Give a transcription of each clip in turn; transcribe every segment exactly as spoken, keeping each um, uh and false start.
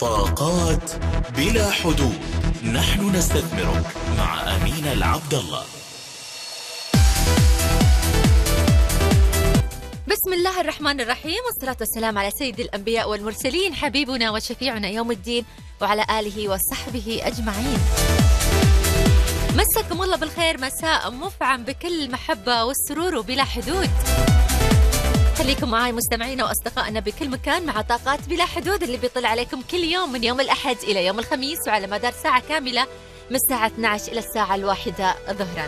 طاقات بلا حدود. نحن نستثمرك مع أمينة العبد الله. بسم الله الرحمن الرحيم، والصلاة والسلام على سيد الأنبياء والمرسلين، حبيبنا وشفيعنا يوم الدين، وعلى آله وصحبه أجمعين. مساكم الله بالخير، مساء مفعم بكل المحبة والسرور وبلا حدود. خليكم معاي مستمعينا وأصدقائنا بكل مكان مع طاقات بلا حدود اللي بيطلع عليكم كل يوم من يوم الأحد إلى يوم الخميس، وعلى مدار ساعة كاملة من الساعة اثنتي عشرة إلى الساعة الواحدة ظهرا.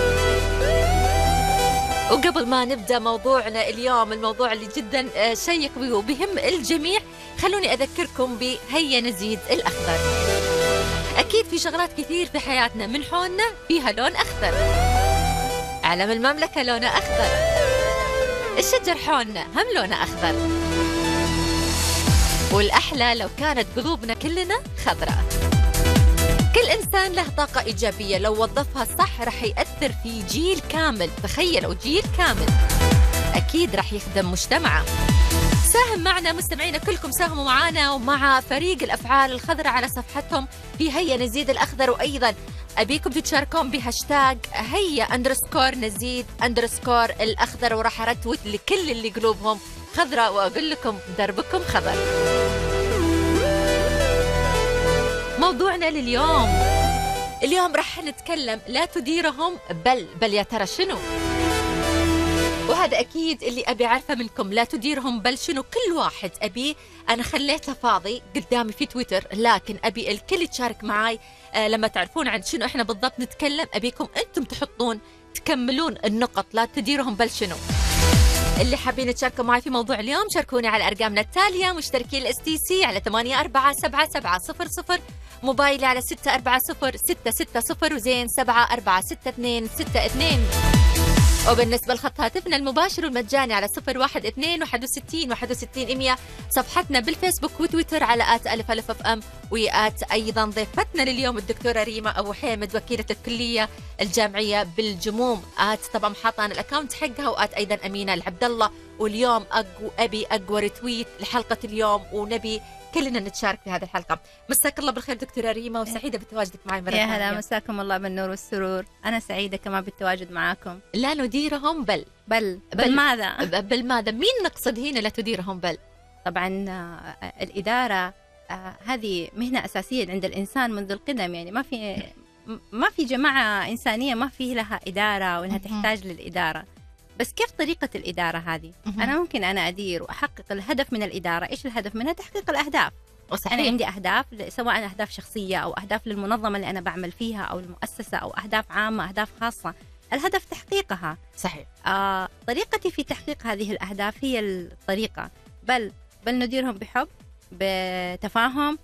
وقبل ما نبدأ موضوعنا اليوم، الموضوع اللي جدا شيق وبهم الجميع، خلوني أذكركم بهيا نزيد الأخضر. أكيد في شغلات كثير في حياتنا من حولنا فيها لون أخضر. علم المملكة لونه أخضر، الشجر حولنا هم لونه أخضر، والأحلى لو كانت قلوبنا كلنا خضراء. كل إنسان له طاقة إيجابية، لو وظفها صح رح يأثر في جيل كامل. تخيلوا جيل كامل أكيد رح يخدم مجتمعه. ساهم معنا مستمعينا كلكم، ساهموا معنا ومع فريق الأفعال الخضراء على صفحتهم في هيا نزيد الأخضر. وأيضا أبيكم تتشاركون بهاشتاج هيا أندرسكور نزيد أندرسكور الأخضر، وراح أرتوت لكل اللي قلوبهم خضراء وأقول لكم دربكم خضر. موضوعنا لليوم، اليوم راح نتكلم لا تديرهم بل بل يا ترى شنو؟ وهذا أكيد اللي أبي أعرفه منكم، لا تديرهم بل شنو؟ كل واحد أبي، أنا خليته فاضي قدامي في تويتر، لكن أبي الكل تشارك معاي. آه لما تعرفون عن شنو إحنا بالضبط نتكلم، أبيكم أنتم تحطون تكملون النقط، لا تديرهم بل شنو. اللي حابين تشاركوا معي في موضوع اليوم شاركوني على أرقامنا التالية: مشتركين الاس تي سي على ثمانية أربعة سبعة سبعة صفر صفر، موبايلي على ستة أربعة صفر ستة ستة صفر، وزين سبعة أربعة ستة اثنين ستة اثنين. وبالنسبة لخط هاتفنا المباشر والمجاني على صفر واحد اثنين واحد وستين واحد وستين مية. صفحتنا بالفيسبوك وتويتر على آت ألف ألف أف أم، وآت أيضا ضيفتنا لليوم الدكتورة ريما أبو حامد، وكيلة الكلية الجامعية بالجموم. آت طبعا حاطان الأكاونت حقها، وآت أيضا أمينة العبد الله. واليوم أقو أبي أقوى رتويت لحلقة اليوم، ونبي كلنا نتشارك في هذه الحلقة. مساك الله بالخير دكتورة ريما، وسعيدة بتواجدك معي مرة ثانية. يا هلا، مساكم الله بالنور والسرور. أنا سعيدة كمان بالتواجد معاكم. لا نديرهم بل بل بل, بل ماذا؟ بل ماذا؟ مين نقصد هنا لا تديرهم بل؟ طبعا الإدارة هذه مهنة أساسية عند الإنسان منذ القدم، يعني ما في ما في جماعة إنسانية ما في لها إدارة وإنها تحتاج للإدارة. بس كيف طريقة الإدارة هذه؟ أنا ممكن أنا أدير وأحقق الهدف من الإدارة. إيش الهدف منها؟ تحقيق الأهداف. وصحيح. أنا عندي أهداف، سواء أهداف شخصية أو أهداف للمنظمة اللي أنا بعمل فيها أو المؤسسة، أو أهداف عامة أهداف خاصة، الهدف تحقيقها. صحيح. آه طريقتي في تحقيق هذه الأهداف هي الطريقة بل بل نديرهم بحب، بتفاهم،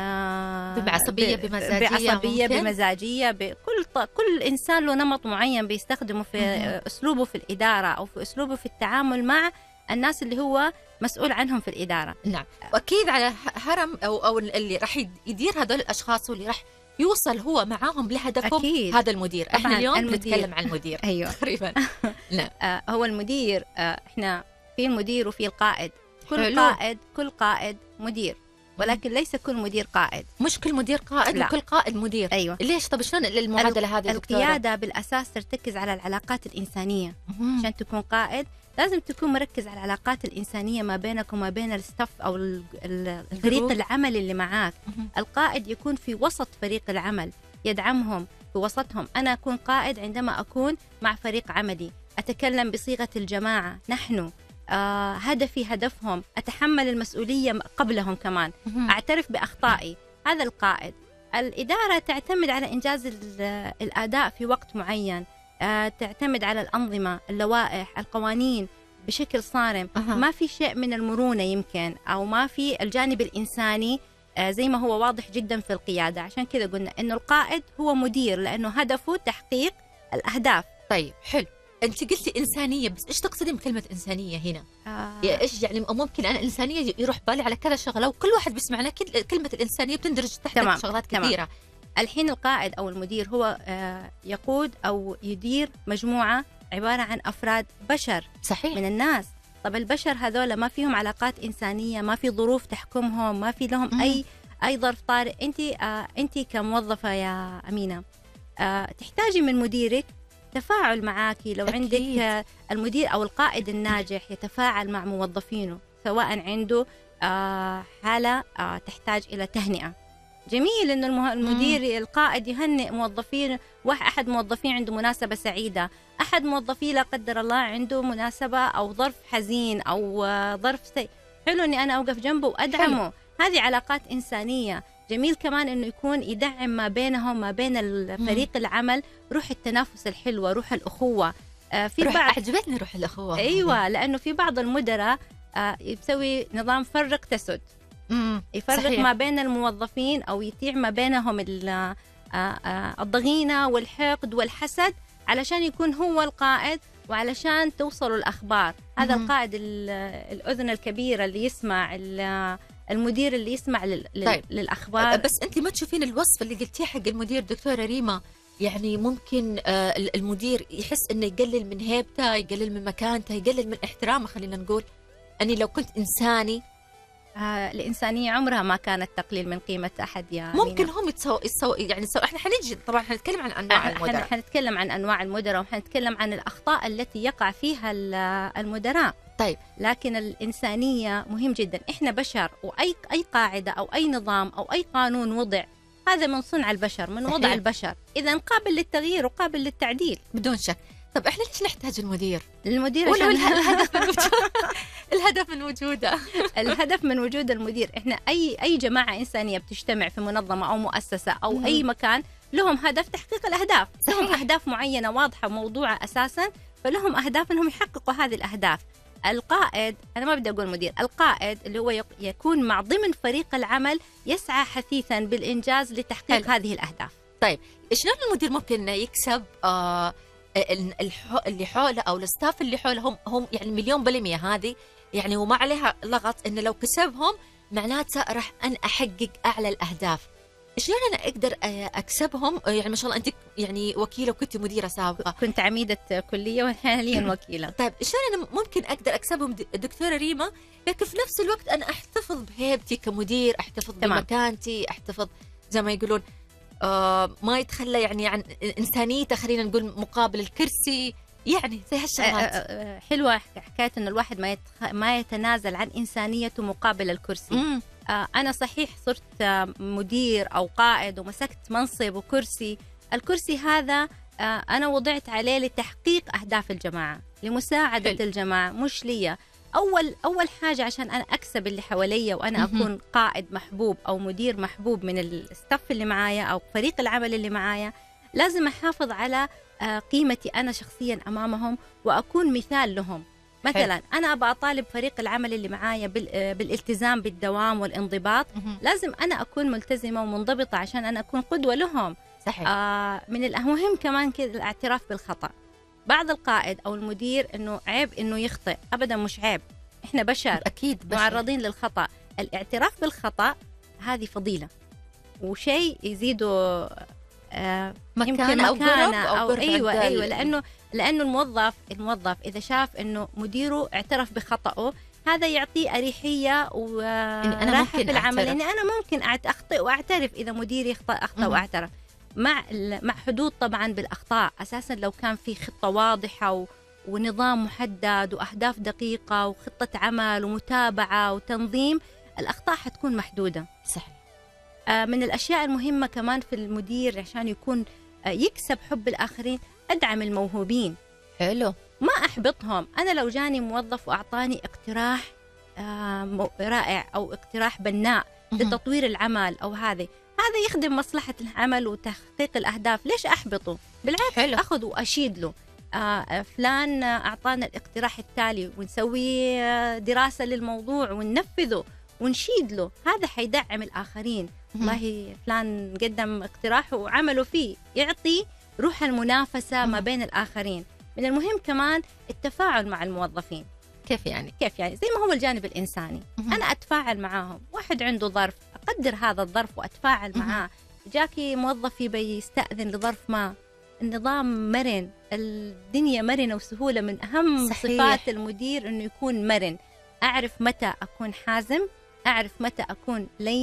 آه بعصبية بمزاجية، بعصبية بمزاجية بكل ط... كل إنسان له نمط معين بيستخدمه في مم. أسلوبه في الإدارة أو في أسلوبه في التعامل مع الناس اللي هو مسؤول عنهم في الإدارة. نعم، وأكيد على هرم أو أو اللي راح يدير هذول الأشخاص واللي راح يوصل هو معاهم لهدفهم أكيد. هذا المدير. احنا اليوم المدير. نتكلم عن المدير. أيوة. تقريبا. نعم. آه هو المدير. آه احنا في المدير وفي القائد. كل حلو. قائد كل قائد مدير، ولكن ليس كل مدير قائد. مش كل مدير قائد، لا. وكل قائد مدير. أيوة. ليش؟ طب شلون المعادلة هذه؟ القيادة بالأساس ترتكز على العلاقات الإنسانية. مم. عشان تكون قائد لازم تكون مركز على العلاقات الإنسانية ما بينك وما بين الستاف أو الفريق العمل اللي معاك. مم. القائد يكون في وسط فريق العمل، يدعمهم في وسطهم. أنا أكون قائد عندما أكون مع فريق عملي، أتكلم بصيغة الجماعة، نحن آه هدفي هدفهم، أتحمل المسؤولية قبلهم كمان، أعترف بأخطائي. هذا القائد. الإدارة تعتمد على إنجاز الأداء في وقت معين، آه تعتمد على الأنظمة، اللوائح، القوانين بشكل صارم. أه. ما في شيء من المرونة يمكن، أو ما في الجانب الإنساني آه زي ما هو واضح جدا في القيادة. عشان كذا قلنا إنه القائد هو مدير، لأنه هدفه تحقيق الأهداف. طيب حلو، أنت قلتي إنسانية، بس إيش تقصدين بكلمة إنسانية هنا؟ آه. يا إيش يعني؟ ممكن أنا إنسانية يروح بالي على كذا شغلة، وكل واحد بيسمعنا كلمة الإنسانية بتندرج تحت شغلات كثيرة. تمام. الحين القائد أو المدير هو آه يقود أو يدير مجموعة عبارة عن أفراد بشر. صحيح. من الناس. طب البشر هذول ما فيهم علاقات إنسانية، ما في ظروف تحكمهم، ما في لهم مم. أي أي ظرف طارئ أنت آه أنت كموظفة يا أمينة آه تحتاجي من مديرك تفاعل معاكي. لو أكيد. عندك آه المدير أو القائد الناجح يتفاعل مع موظفينه سواء عنده آه حالة آه تحتاج إلى تهنئة، جميل إنه المه... المدير مم. القائد يهنئ موظفين. واحد أحد موظفين عنده مناسبة سعيدة، أحد موظفيه لا قدر الله عنده مناسبة أو ظرف حزين أو آه ظرف سيء، حلو إني أنا أوقف جنبه وأدعمه. حلو. هذه علاقات إنسانية. جميل كمان إنه يكون يدعم ما بينهم ما بين فريق العمل روح التنافس الحلوة، روح الأخوة. آه في روح بعض عجبتني روح الأخوة. أيوة، لأنه في بعض المدراء آه يسوي نظام فرق تسد، مم. يفرق صحيح. ما بين الموظفين أو يتيع ما بينهم آه آه الضغينة والحقد والحسد علشان يكون هو القائد وعلشان توصلوا الأخبار. هذا مم. القائد الأذن الكبيرة اللي يسمع المدير اللي يسمع لل... طيب. للأخبار. بس أنت ما تشوفين الوصف اللي قلتيه حق المدير دكتورة ريما؟ يعني ممكن المدير يحس إنه يقلل من هيبته، يقلل من مكانته، يقلل من احترامه. خلينا نقول أني لو كنت إنساني آه الإنسانية عمرها ما كانت تقليل من قيمة أحد يا ممكن مينا. هم يتسو... يتسو... يعني سو... احنا حنجي طبعا حنتكلم عن أنواع المدراء، حنتكلم عن أنواع المدراء وحنتكلم عن الأخطاء التي يقع فيها المدراء. طيب، لكن الإنسانية مهم جدا. إحنا بشر، وأي أي قاعدة أو أي نظام أو أي قانون وضع هذا من صنع البشر، من وضع البشر، إذا قابل للتغيير وقابل للتعديل بدون شك. طب إحنا ليش نحتاج المدير؟ المدير ولا الهدف من وجود الهدف من وجوده الهدف من وجود المدير. إحنا أي أي جماعة إنسانية بتجتمع في منظمة أو مؤسسة أو مم. أي مكان لهم هدف تحقيق الأهداف. صحيح. لهم أهداف معينة واضحة موضوعة أساسا، فلهم أهداف أنهم يحققوا هذه الأهداف. القائد، أنا ما بدي أقول مدير، القائد اللي هو يكون مع ضمن فريق العمل يسعى حثيثا بالإنجاز لتحقيق هل. هذه الأهداف. طيب، شلون المدير ممكن يكسب آه اللي حوله أو الستاف اللي حوله؟ هم هم يعني مليون بالمية هذه يعني وما عليها لغط، إن لو كسبهم معناته راح أن أحقق أعلى الأهداف. شلون أنا أقدر أكسبهم؟ يعني ما شاء الله أنت يعني وكيلة وكنت مديرة سابقة. كنت عميدة كلية وحاليا وكيلة. طيب، شلون أنا ممكن أقدر أكسبهم دكتورة ريما، لكن في نفس الوقت أنا أحتفظ بهيبتي كمدير، أحتفظ تمام. بمكانتي، أحتفظ زي ما يقولون آه ما يتخلى يعني عن إنسانيته، خلينا نقول مقابل الكرسي، يعني زي هالشغلات. حلوة حكاية إنه الواحد ما يتخ... ما يتنازل عن إنسانيته مقابل الكرسي. مم. أنا صحيح صرت مدير أو قائد ومسكت منصب وكرسي، الكرسي هذا أنا وضعت عليه لتحقيق أهداف الجماعة، لمساعدة حل. الجماعة، مش لي. أول أول حاجة عشان أنا أكسب اللي حواليا وأنا أكون قائد محبوب أو مدير محبوب من الستاف اللي معايا أو فريق العمل اللي معايا، لازم أحافظ على قيمتي أنا شخصيا أمامهم وأكون مثال لهم. مثلا حل. أنا أبغى أطالب فريق العمل اللي معايا بالالتزام بالدوام والانضباط، لازم أنا أكون ملتزمة ومنضبطة عشان أنا أكون قدوة لهم. صحيح. آه من الأهم كمان كده الاعتراف بالخطأ. بعض القائد أو المدير إنه عيب إنه يخطئ، أبدا مش عيب، إحنا بشر أكيد بشر. معرضين للخطأ. الاعتراف بالخطأ هذه فضيلة وشيء يزيده آه مكانة أو قرب أو, أو أيوة أيوة لأنه لأنه الموظف الموظف إذا شاف إنه مديره اعترف بخطأه، هذا يعطيه أريحية وراحة في العمل، إني أنا ممكن أخطئ وأعترف. إذا مديري أخطأ أخطأ وأعترف مع مع حدود طبعا بالأخطاء. أساسا لو كان في خطة واضحة و ونظام محدد وأهداف دقيقة وخطة عمل ومتابعة وتنظيم، الأخطاء حتكون محدودة. صحيح. آه من الأشياء المهمة كمان في المدير عشان يكون آه يكسب حب الآخرين، أدعم الموهوبين. حلو. ما أحبطهم. أنا لو جاني موظف وأعطاني اقتراح آه رائع أو اقتراح بناء لتطوير العمل أو هذه هذا يخدم مصلحة العمل وتحقيق الأهداف، ليش أحبطه؟ بالعكس حلو. أخذ وأشيد له. آه فلان أعطانا الاقتراح التالي، ونسوي دراسة للموضوع وننفذه ونشيد له، هذا حيدعم الآخرين. والله فلان قدم اقتراح وعملوا فيه، يعطي روح المنافسة ما بين الآخرين. من المهم كمان التفاعل مع الموظفين. كيف يعني؟ كيف يعني؟ زي ما هو الجانب الإنساني، أنا أتفاعل معاهم. واحد عنده ظرف، أقدر هذا الظرف وأتفاعل معاه. جاكي موظفي بيستأذن لظرف ما، النظام مرن، الدنيا مرنة وسهولة. من أهم صحيح. صفات المدير أنه يكون مرن. أعرف متى أكون حازم، أعرف متى أكون لين،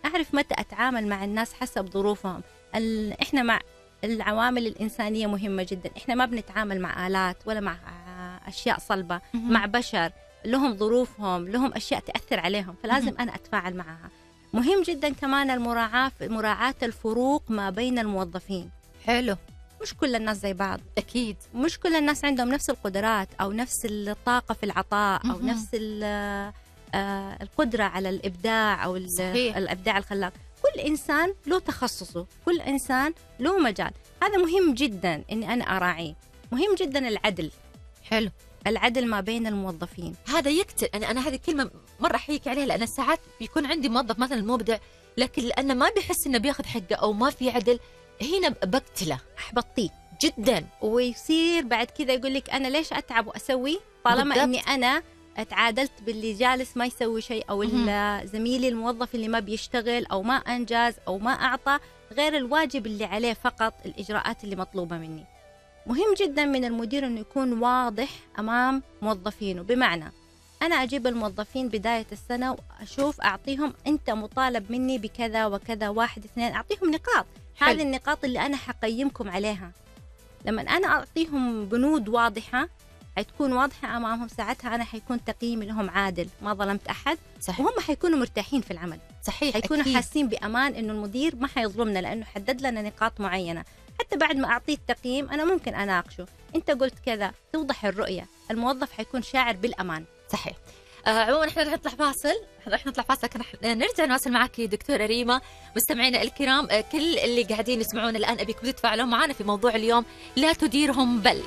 أعرف متى أتعامل مع الناس حسب ظروفهم. ال... إحنا مع العوامل الإنسانية مهمة جدا. إحنا ما بنتعامل مع آلات ولا مع أشياء صلبة، مع بشر لهم ظروفهم، لهم أشياء تأثر عليهم، فلازم أنا أتفاعل معها. مهم جدا كمان المراعاة مراعاة الفروق ما بين الموظفين. حلو. مش كل الناس زي بعض، أكيد مش كل الناس عندهم نفس القدرات أو نفس الطاقة في العطاء أو مهم. نفس آه القدرة على الإبداع أو صحيح. الإبداع الخلاق. كل إنسان له تخصصه، كل إنسان له مجال. هذا مهم جدا إني أنا أراعيه. مهم جدا العدل. حلو. العدل ما بين الموظفين هذا يقتل. أنا أنا هذه الكلمة مرة أحييك عليها، لأن ساعات بيكون عندي موظف مثلا مبدع لكن لأنه ما بيحس إنه بياخذ حقه أو ما في عدل، هنا بقتله، أحبطيه جدا. ويصير بعد كذا يقول لك أنا ليش أتعب وأسوي طالما بالضبط. إني أنا اتعادلت باللي جالس ما يسوي شيء، أو زميلي الموظف اللي ما بيشتغل أو ما أنجز أو ما أعطى غير الواجب اللي عليه فقط، الإجراءات اللي مطلوبة مني. مهم جدا من المدير أنه يكون واضح أمام موظفينه، بمعنى أنا أجيب الموظفين بداية السنة وأشوف أعطيهم أنت مطالب مني بكذا وكذا، واحد اثنين، أعطيهم نقاط. حلو. هذه النقاط اللي أنا حقيمكم عليها. لما أنا أعطيهم بنود واضحة حتكون واضحة أمامهم، ساعتها أنا حيكون تقييمي لهم عادل، ما ظلمت أحد. صحيح. وهم حيكونوا مرتاحين في العمل. صحيح. حيكونوا أكيد. حاسين بأمان إنه المدير ما حيظلمنا لأنه حدد لنا نقاط معينة. حتى بعد ما أعطيه التقييم أنا ممكن أناقشه، أنت قلت كذا، توضح الرؤية. الموظف حيكون شاعر بالأمان. صحيح. آه عموما احنا رح نطلع فاصل، رح نطلع فاصل لكن رح نرجع نواصل معك دكتورة ريما. مستمعينا الكرام، آه كل اللي قاعدين يسمعونا الآن أبيكم تتفاعلون معنا في موضوع اليوم، لا تديرهم بل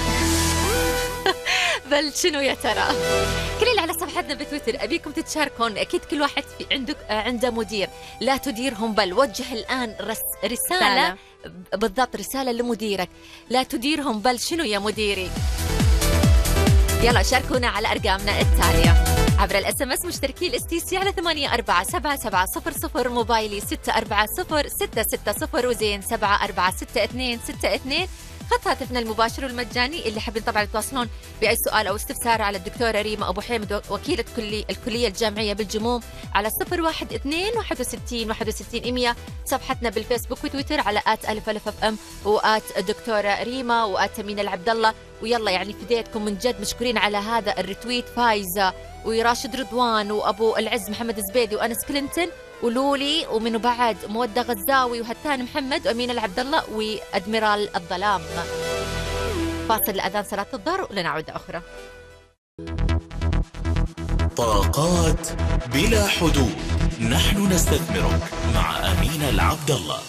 بل شنو يا ترى؟ كل اللي على صفحتنا بتويتر أبيكم تتشاركون. أكيد كل واحد في عندك آه عنده مدير، لا تديرهم بل. وجه الآن رس رسالة, رسالة بالضبط، رسالة لمديرك، لا تديرهم بل شنو يا مديري. يلا شاركونا على أرقامنا التالية عبر الاس ام اس، مشتركي الاس تي سي على ثمانية أربعة سبعة سبعة صفر صفر، موبايلي ستة أربعة صفر ستة ستة صفر، وزين سبعة أربعة ستة اثنين ستة اثنين. خط هاتفنا المباشر والمجاني اللي حابين طبعا يتواصلون بأي سؤال أو استفسار على الدكتورة ريما أبو حامد وكيلة كلية الكلية الجامعية بالجموم على صفر واحد اثنين واحد وستين واحد وستين مية. صفحتنا بالفيسبوك وتويتر على آت ألف ألف أف أم وآت دكتورة ريما وآت أمين العبد الله. ويلا يعني فديتكم من جد، مشكورين على هذا الريتويت، فايزة وراشد رضوان وأبو العز محمد زبيدي وأنس كلينتون ولولي، ومنه بعد مودة غزاوي وهتان محمد وأمين العبد الله وأدميرال الظلام. فاصل لأذان صلاة الظهر ولنعود أخرى. طاقات بلا حدود، نحن نستثمرك مع أمين العبد الله.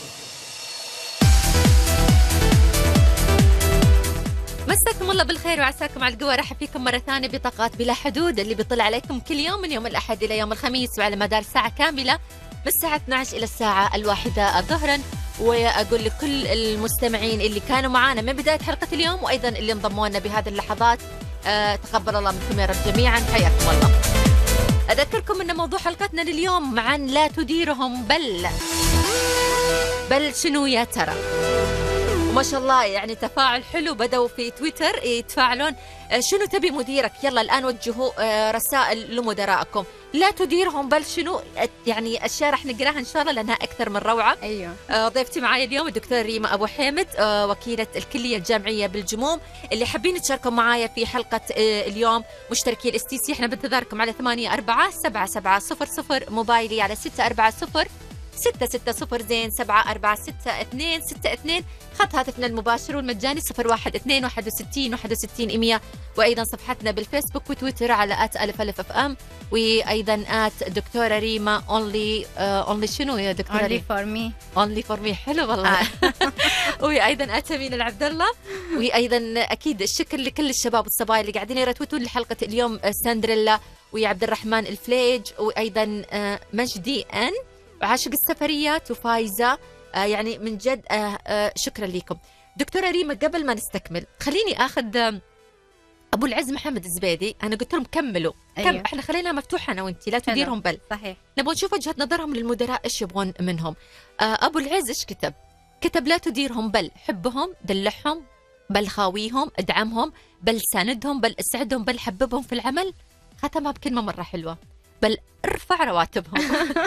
مساكم الله بالخير وعساكم على القوة. رحب فيكم مرة ثانية بطاقات بلا حدود اللي بيطلع عليكم كل يوم من يوم الأحد إلى يوم الخميس، وعلى مدار ساعة كاملة من الساعة اثنتي عشرة إلى الساعة الواحدة ظهرا. وأقول لكل المستمعين اللي كانوا معانا من بداية حلقة اليوم وأيضا اللي انضموا لنا بهذه اللحظات، أه تقبل الله منكم يا رب جميعا، حياكم الله. أذكركم أن موضوع حلقتنا لليوم عن لا تديرهم بل بل شنو يا ترى. وما شاء الله يعني تفاعل حلو، بدأوا في تويتر يتفاعلون شنو تبي مديرك. يلا الآن وجهوا رسائل لمدراءكم، لا تديرهم بل شنو. يعني أشياء رح نقراها إن شاء الله لأنها أكثر من روعة. أيوة. ضيفتي معايا اليوم الدكتورة ريما أبو حامد، وكيلة الكلية الجامعية بالجموم. اللي حابين تشاركوا معايا في حلقة اليوم مشتركي الاس تي سي، احنا بنتظركم على ثمانية أربعة سبعة سبعة صفر صفر، موبايلي على ستة أربعة صفر ستة ستة صفر، زين سبعة أربعة ستة اثنين ستة اثنين. خط هاتفنا المباشر والمجاني صفر واحد اثنين واحد وستين واحد وستين مية. وأيضا صفحتنا بالفيسبوك وتويتر على آت ألف ألف أف أم، وأيضا آت دكتورة ريما أونلي أونلي شنو يا دكتورة Only for me. أونلي فور مي. حلو والله. وأيضا آت أمين العبد الله. وأيضا أكيد الشكر لكل الشباب والصبايا اللي قاعدين يرتوتون لحلقة اليوم، ساندريلا وعبد الرحمن الفليج، وأيضا مجدي أن وعاشق السفريات وفايزة. آه يعني من جد آه آه شكرا لكم. دكتورة ريما قبل ما نستكمل خليني أخذ آه أبو العز محمد الزبيدي. أنا قلت لهم كملوا. أيوة. كم إحنا خلينا مفتوحة أنا وأنتي، لا تديرهم بل. صحيح. نبغى نشوف وجهة نظرهم للمدراء إيش يبغون منهم. آه أبو العز إيش كتب؟ كتب لا تديرهم بل حبهم، دلعهم، بل خاويهم، ادعمهم، بل ساندهم، بل اسعدهم، بل حببهم في العمل. ختمها بكلمة مرة حلوة، بل ارفع رواتبهم.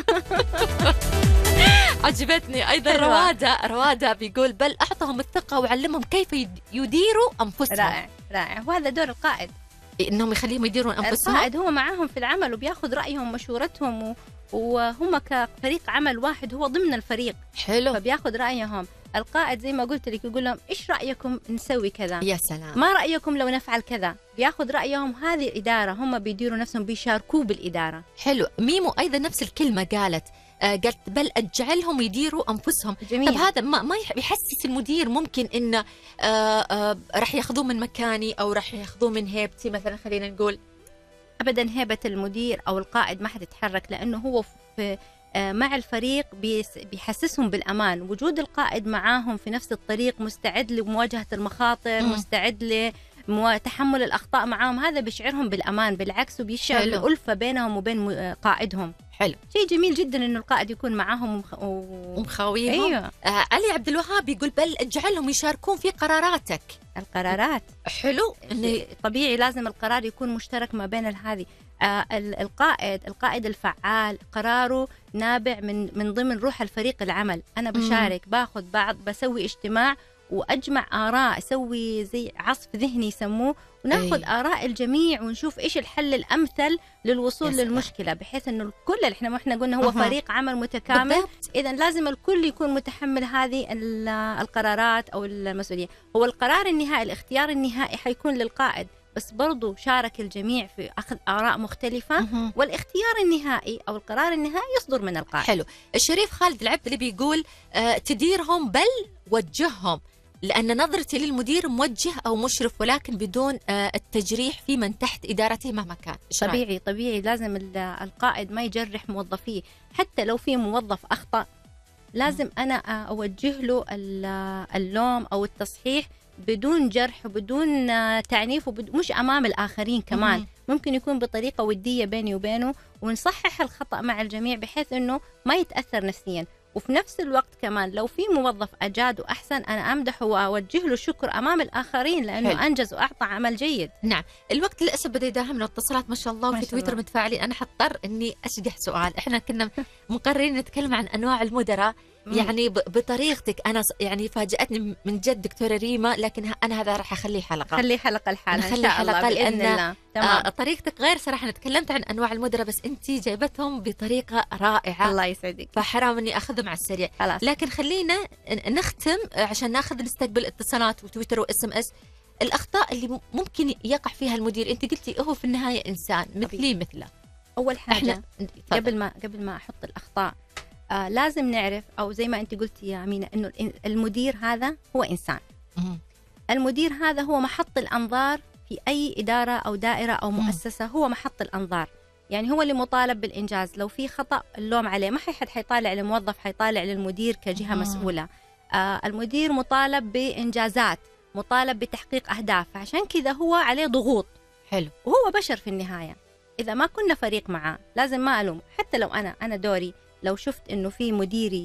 عجبتني أيضا. حلوة. روادة روادة بيقول بل أعطهم الثقة وعلمهم كيف يد- يديروا أنفسهم. رائع رائع، وهذا دور القائد. إنهم يخليهم يديرون أنفسهم. القائد هو معاهم في العمل وبياخذ رأيهم ومشورتهم و... وهم كفريق عمل واحد، هو ضمن الفريق حلو. فبياخذ رأيهم. القائد زي ما قلت لك يقول لهم إيش رأيكم نسوي كذا، يا سلام. ما رأيكم لو نفعل كذا، بياخذ رأيهم. هذه إدارة، هم بيديروا نفسهم، بيشاركوه بالإدارة. حلو. ميمو أيضا نفس الكلمة قالت، آه قالت بل أجعلهم يديروا أنفسهم. جميل. طب هذا ما, ما يح- يحسس المدير ممكن إنه آه آه راح ياخذوه من مكاني أو راح ياخذوه من هيبتي مثلا، خلينا نقول. أبدا هيبة المدير أو القائد ما حتتحرك، لأنه هو في آه، مع الفريق بيس- بيحسسهم بالأمان. وجود القائد معاهم في نفس الطريق، مستعد لمواجهة المخاطر، مم. مستعد لتحمل الأخطاء معاهم، هذا بيشعرهم بالأمان بالعكس، وبيشعر حلو. بالألفة بينهم وبين م- آه، قائدهم. حلو. شيء جميل جدا إنه القائد يكون معاهم ومخ... و... ومخاويهم. أيوة. آه علي عبد الوهاب يقول بل أجعلهم يشاركون في قراراتك. القرارات حلو. إنه طبيعي لازم القرار يكون مشترك ما بين هذه. آه ال- القائد القائد الفعال قراره نابع من من ضمن روح الفريق العمل. أنا بشارك، باخذ بعض، بسوي اجتماع وأجمع آراء، أسوي زي عصف ذهني يسموه، وناخذ أي. آراء الجميع ونشوف إيش الحل الأمثل للوصول يا سلام. للمشكلة، بحيث إنه الكل اللي إحنا ما إحنا قلنا هو أها. فريق عمل متكامل. بالضبط. إذا لازم الكل يكون متحمل هذه ال- القرارات أو المسؤولية. هو القرار النهائي، الاختيار النهائي حيكون للقائد، بس برضو شارك الجميع في أخذ آراء مختلفة، مهم. والاختيار النهائي أو القرار النهائي يصدر من القائد. حلو. الشريف خالد العبدلي بيقول آه تديرهم بل وجههم، لأن نظرتي للمدير موجه أو مشرف، ولكن بدون آه التجريح في من تحت إدارته مهما كان. إيش رأيك؟ طبيعي طبيعي لازم ال- القائد ما يجرح موظفيه، حتى لو في موظف أخطأ لازم أنا أوجه له ال- اللوم أو التصحيح بدون جرح وبدون آه، تعنيف، وبد... مش أمام الآخرين كمان. مم. ممكن يكون بطريقة ودية بيني وبينه، ونصحح الخطأ مع الجميع بحيث أنه ما يتأثر نفسيا. وفي نفس الوقت كمان لو في موظف أجاد وأحسن، أنا أمدحه وأوجه له الشكر أمام الآخرين، لأنه حلو. أنجز وأعطى عمل جيد. نعم. الوقت للأسف بدأ يداهمنا اتصالات ما شاء الله، ما وفي شاء تويتر الله. متفاعلين. أنا حضطر إني أشجح سؤال. إحنا كنا مقررين نتكلم عن أنواع المدراء، مم. يعني ب- بطريقتك. أنا ص- يعني فاجأتني من جد دكتورة ريما، لكن ه- أنا هذا راح أخليه حلقة. خلي حلقة الحالة إن نخلي شاء الله حلقة بإذن لأن- الله. تمام. آه طريقتك غير صراحة. أنا تكلمت عن أنواع المدراء، بس أنت جايبتهم بطريقة رائعة، الله يسعدك. فحرام إني أخذهم على السريع. خلاص. لكن خلينا ن- نختم آه، عشان ناخذ نستقبل اتصالات وتويتر واس ام اس. الأخطاء اللي م- ممكن يقع فيها المدير، أنت قلتي هو في النهاية إنسان مثلي مثله. أول حاجة إحنا قبل ما قبل ما احط الاخطاء، آه لازم نعرف، او زي ما انت قلتي يا امينه، انه الإن- المدير هذا هو انسان. مم. المدير هذا هو محط الانظار في اي اداره او دائره او مؤسسه، هو محط الانظار. يعني هو اللي مطالب بالانجاز. لو في خطا اللوم عليه، ما حد حيطالع للموظف، حيطالع للمدير كجهه مم. مسؤوله. آه المدير مطالب بانجازات، مطالب بتحقيق اهداف، عشان كذا هو عليه ضغوط، حلو. وهو بشر في النهاية. إذا ما كنا فريق معاه لازم ما ألوم. حتى لو أنا أنا دوري، لو شفت إنه في مديري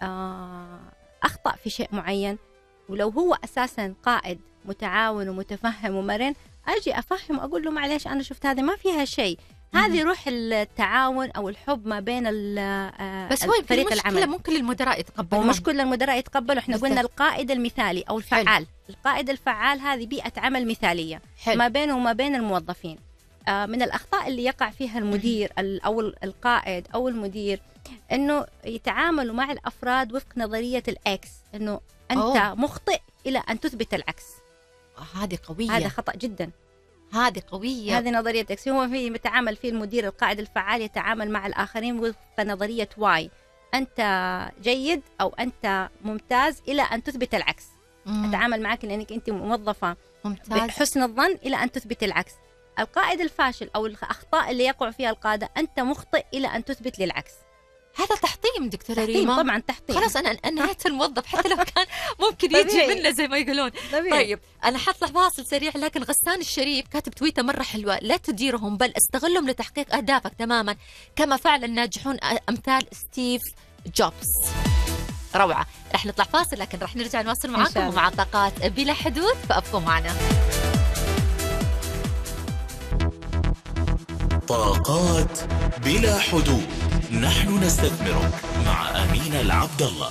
آه أخطأ في شيء معين، ولو هو أساسا قائد متعاون ومتفهم ومرن، أجي أفهم وأقول له معلش أنا شفت هذه ما فيها شيء. هذه روح التعاون أو الحب ما بين ال- آه، بس هو يمكن فريق المشكلة العمل. مو كل المدراء يتقبلون. ومش كل المدراء يتقبلوا. احنا بالضبط. قلنا القائد المثالي أو الفعال. القائد الفعال هذه بيئة عمل مثالية حلو. ما بينه وما بين الموظفين. آه، من الأخطاء اللي يقع فيها المدير ال- أو القائد أو المدير، إنه يتعاملوا مع الأفراد وفق نظرية الإكس، إنه أنت أوه. مخطئ إلى أن تثبت العكس. هذه قوية. هذا خطأ جدا. هذه قوية. هذه نظرية إكس. هو في يتعامل فيه المدير القائد الفعال، يتعامل مع الآخرين وفق نظرية واي، أنت جيد أو أنت ممتاز إلى أن تثبت العكس. مم. أتعامل معك لأنك أنت موظفة ممتاز. بحسن الظن إلى أن تثبت العكس. القائد الفاشل أو الأخطاء اللي يقع فيها القادة، أنت مخطئ إلى أن تثبت لي العكس. هذا تحطيم دكتورة تحطيم، ريما. طبعا تحطيم. خلاص أنا أنهيت الموظف حتى لو كان ممكن يجي طبيعي. منه زي ما يقولون. طبيعي. طيب أنا حطلع فاصل سريع، لكن غسان الشريف كاتب تويتة مرة حلوة: لا تديرهم بل استغلهم لتحقيق أهدافك تماما كما فعل الناجحون أمثال ستيف جوبز. روعة. رح نطلع فاصل، لكن رح نرجع نواصل إن شاء معاكم الله. ومع طاقات بلا حدود، فأبقوا معنا. طاقات بلا حدود. نحن نستثمرك مع أمينة العبد الله.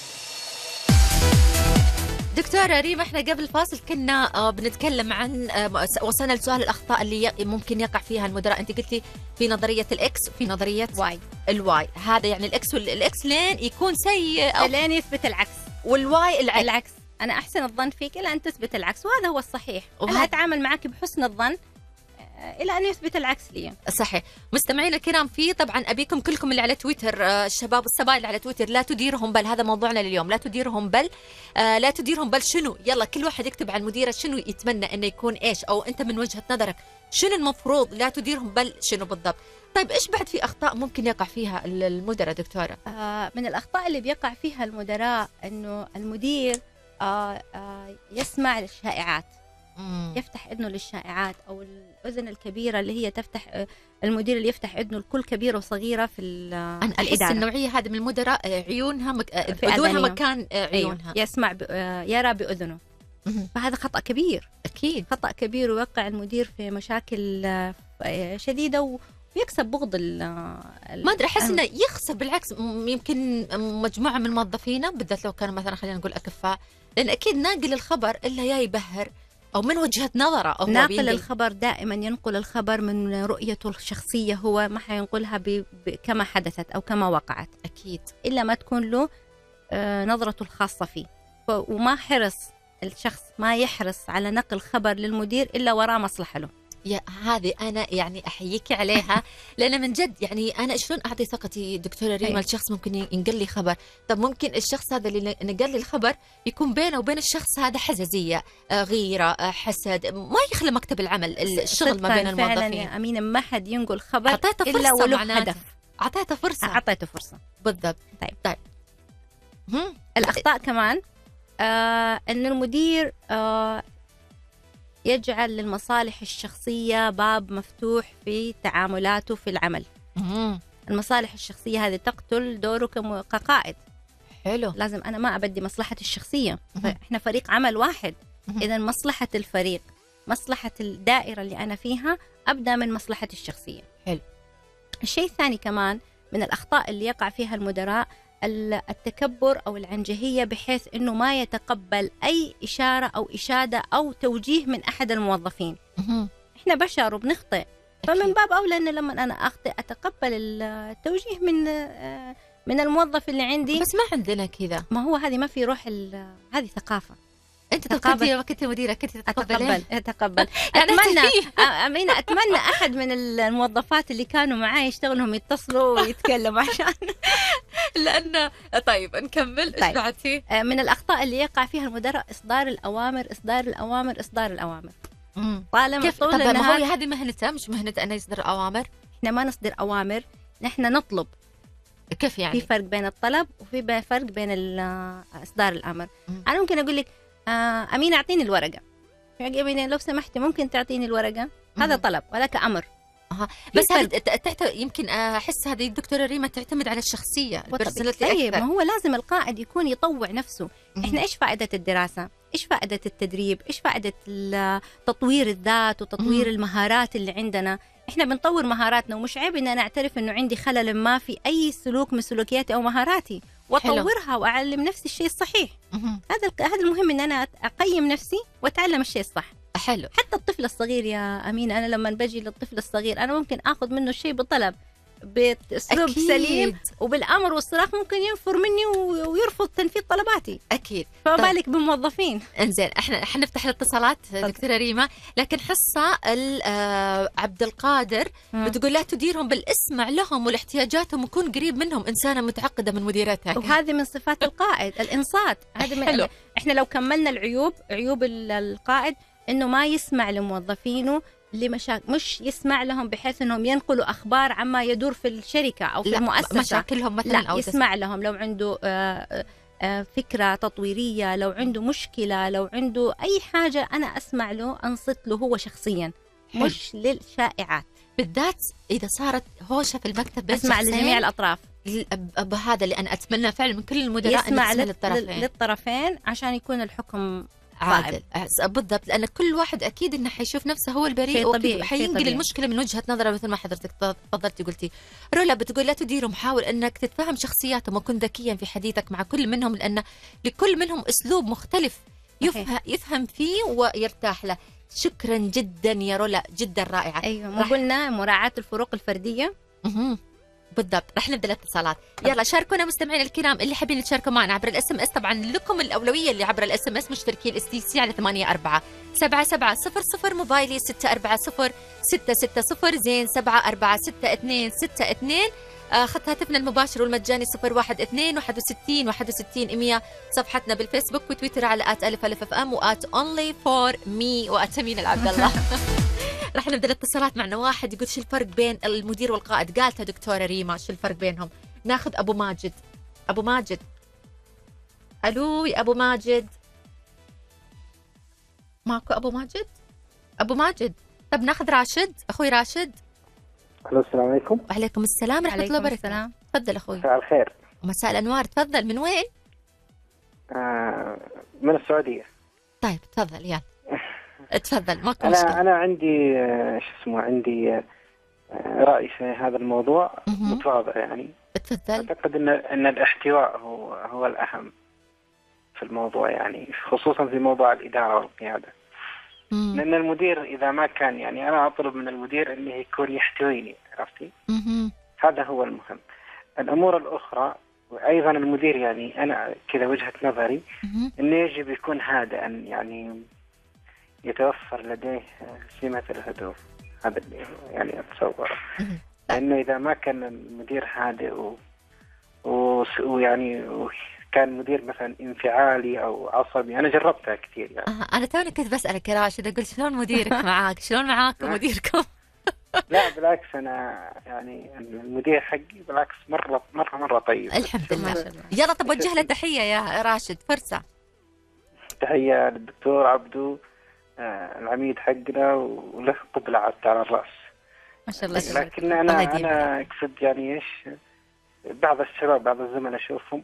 دكتورة ريما، احنا قبل الفاصل كنا آه بنتكلم عن آه وصلنا لسؤال الأخطاء اللي ممكن يقع فيها المدراء. انت قلتي في نظرية الإكس وفي نظرية واي. الواي، هذا يعني الإكس والإكس لين يكون سيء أو لين يثبت العكس، والواي العكس. العكس أنا أحسن الظن فيك إلى أن تثبت العكس، وهذا هو الصحيح. وهذا... أنا أتعامل معك بحسن الظن إلى أن يثبت العكس لي. صحيح. مستمعينا الكرام، في طبعا أبيكم كلكم اللي على تويتر، الشباب والسبايل اللي على تويتر، لا تديرهم بل، هذا موضوعنا لليوم، لا تديرهم بل. آه لا تديرهم بل شنو؟ يلا كل واحد يكتب عن المديرة شنو يتمنى أنه يكون إيش، أو أنت من وجهة نظرك شنو المفروض لا تديرهم بل شنو بالضبط. طيب إيش بعد في أخطاء ممكن يقع فيها المدراء دكتورة؟ آه من الأخطاء اللي بيقع فيها المدراء أنه المدير آه آه يسمع الشائعات، يفتح اذنه للشائعات، او الاذن الكبيره اللي هي تفتح، المدير اللي يفتح اذنه لكل كبيره وصغيره في انا احس النوعيه هذه من المدراء عيونها مك... اذنها مكان عيونها. أيوه. يسمع ب... يرى باذنه. فهذا خطا كبير، اكيد خطا كبير، ويوقع المدير في مشاكل شديده ويكسب بغض ال... ما ادري، احس انه يخسر بالعكس. يمكن مجموعه من موظفينا بالذات لو كانوا مثلا خلينا نقول اكفاء، لان اكيد ناقل الخبر الا يا يبهر أو من وجهة نظره، أو ناقل بيلي. الخبر دائما ينقل الخبر من رؤيته الشخصية، هو ما حينقلها ب... ب... كما حدثت أو كما وقعت، أكيد، إلا ما تكون له آه نظرته الخاصة فيه. ف... وما حرص الشخص، ما يحرص على نقل خبر للمدير إلا وراء مصلحة له. يا هذه أنا يعني أحييك عليها، لأن من جد يعني أنا شلون أعطي ثقتي دكتورة ريما الشخص ممكن ينقل لي خبر. طب ممكن الشخص هذا اللي نقل لي الخبر يكون بينه وبين الشخص هذا حزازية، غيرة، حسد، ما يخلى مكتب العمل الشغل ما بين الموظفين. فعلا يا أمينة ما حد ينقل خبر إلا ولو هدف. أعطيته فرصة أعطيته فرصة بالضبط. طيب طيب هم. الأخطاء كمان آه أن المدير آه يجعل للمصالح الشخصية باب مفتوح في تعاملاته في العمل. مم. المصالح الشخصية هذه تقتل دوره كقائد. حلو. لازم أنا ما أبدي مصلحتي الشخصية. إحنا فريق عمل واحد، إذا مصلحة الفريق، مصلحة الدائرة اللي أنا فيها، أبدأ من مصلحتي الشخصية. حلو. الشيء الثاني كمان من الأخطاء اللي يقع فيها المدراء التكبر أو العنجهية، بحيث أنه ما يتقبل أي إشارة أو إشادة أو توجيه من أحد الموظفين. إحنا بشر وبنخطئ، فمن باب أولى أن لما أنا أخطئ أتقبل التوجيه من من الموظف اللي عندي. بس ما عندنا كذا. ما هو هذه ما في روح، هذه ثقافة. انت كنتي وقت مديرة كنت اتقبل اتقبل اتمنى امينه اتمنى احد من الموظفات اللي كانوا معي يشتغلهم يتصلوا ويتكلموا عشان لان طيب نكمل. ايش بعد فيه من الاخطاء اللي يقع فيها المدراء؟ اصدار الاوامر اصدار الاوامر اصدار الاوامر. طالما طول طب ما هو هذه مهنته، مش مهنته انا يصدر اوامر. احنا ما نصدر اوامر، نحن نطلب. كيف يعني؟ في فرق بين الطلب وفي فرق بين اصدار الامر. مم. انا ممكن اقول لك آه أمينة أعطيني الورقة، أمينة لو سمحتي ممكن تعطيني الورقة، هذا طلب وذاك أمر. أه. بس هذا تحت يمكن أحس هذه الدكتورة ريما تعتمد على الشخصية. طيب ما هو لازم القائد يكون يطوع نفسه. مم. إحنا إيش فائدة الدراسة؟ إيش فائدة التدريب؟ إيش فائدة تطوير الذات وتطوير مم. المهارات اللي عندنا؟ إحنا بنطور مهاراتنا، ومش عيب إن أنا أعترف إنه عندي خلل ما في أي سلوك من سلوكياتي أو مهاراتي، وأطورها وأعلم نفسي الشيء الصحيح. هذا هذا المهم، إن أنا أقيم نفسي وأتعلم الشيء الصح. حلو. حتى الطفل الصغير يا أمينة، أنا لما بجي للطفل الصغير أنا ممكن أخذ منه الشيء بطلب بأسلوب سليم، وبالأمر والصراخ ممكن ينفر مني ويرفض تنفيذ طلباتي. أكيد. فما بالك بالموظفين. إنزين إحنا حنفتح الاتصالات دكتورة ريما، لكن حصة عبد القادر بتقول لا تديرهم بل اسمع لهم والاحتياجاتهم وكون قريب منهم، إنسانة متعقدة من مديرتها. وهذه من صفات القائد الإنصات. هذا من حلو. إحنا لو كملنا العيوب، عيوب القائد إنه ما يسمع لموظفينه لمشاكل، مش يسمع لهم بحيث انهم ينقلوا اخبار عما يدور في الشركه او في المؤسسه، مشاكلهم مثلا، لا، أو يسمع لهم لو عنده آآ آآ فكره تطويريه، لو عنده مشكله، لو عنده اي حاجه، انا اسمع له، انصت له هو شخصيا. حل. مش للشائعات، بالذات اذا صارت هوشه في المكتب بين اسمع لجميع الاطراف. هذا اللي انا اتمنى فعلا من كل المدراء يسمع للطرفين. للطرفين عشان يكون الحكم عادل بالضبط، لأن كل واحد أكيد إنه حيشوف نفسه هو البريء، وحينقل المشكلة من وجهة نظره مثل ما حضرتك تفضلتي قلتي. رولا بتقول لا تديرهم، حاول إنك تتفهم شخصياتهم وكن ذكيا في حديثك مع كل منهم، لأن لكل منهم أسلوب مختلف يفهم, يفهم فيه ويرتاح له. شكرا جدا يا رولا، جدا رائعة. أيوة، ما قلنا مراعاة الفروق الفردية. مه. بالضبط. رح نبدا الاتصالات. يلا شاركونا مستمعين الكرام اللي حابين تشاركوا معنا عبر الاس ام اس. طبعا لكم الاولويه اللي عبر الاس ام اس مشتركين اس تي سي على ثمانية أربعة سبعة سبعة صفر صفر، موبايلي ستة أربعة صفر ستة ستة صفر، زين سبعة أربعة ستة اثنين ستة اثنين. آه خط هاتفنا المباشر والمجاني صفر واحد اثنين واحد وستين واحد وستين مية. صفحتنا بالفيسبوك وتويتر على آت ألف ألف اف ام وآت اونلي فور مي وآت أمين العبد الله. رح نبدا الاتصالات معنا. واحد يقول شو الفرق بين المدير والقائد؟ قالتها دكتوره ريما شو الفرق بينهم. ناخذ ابو ماجد. ابو ماجد، الو يا ابو ماجد، ماكو ابو ماجد؟ ابو ماجد. طب ناخذ راشد، اخوي راشد. الو السلام عليكم. وعليكم السلام ورحمه الله وبركاته. تفضل اخوي. مساء الخير. مساء الانوار. تفضل. من وين؟ آه من السعوديه. طيب تفضل يلا. تفضل ماكو انا مشكلة. انا عندي آه شو اسمه عندي آه راي في هذا الموضوع متواضع يعني. تفضل. اعتقد ان ان الاحتواء هو هو الاهم في الموضوع يعني، خصوصا في موضوع الاداره والقياده. مم. لان المدير اذا ما كان يعني انا اطلب من المدير انه يكون يحتويني، عرفتي؟ مم. هذا هو المهم. الامور الاخرى وايضا المدير يعني انا كذا وجهه نظري مم. انه يجب يكون هادئا، يعني يتوفر لديه سمة الهدوء. هذا اللي يعني أتصوره. لأنه إذا ما كان المدير هادئ و... و... ويعني كان مدير مثلا انفعالي أو عصبي، أنا جربتها كثير يعني. آه أنا توني كنت بسألك يا راشد، أقول شلون مديرك معاك؟ شلون معاك مديركم؟ لا بالعكس، أنا يعني المدير حقي بالعكس مرة مرة مرة طيب. الحمد لله. يلا طب وجه له تحية يا راشد، فرصة. تحية للدكتور عبدو العميد حقنا وله قبلة على الرأس ما شاء الله. لكن أنا أنا أقصد يعني إيش، بعض الشباب بعض الزملاء أشوفهم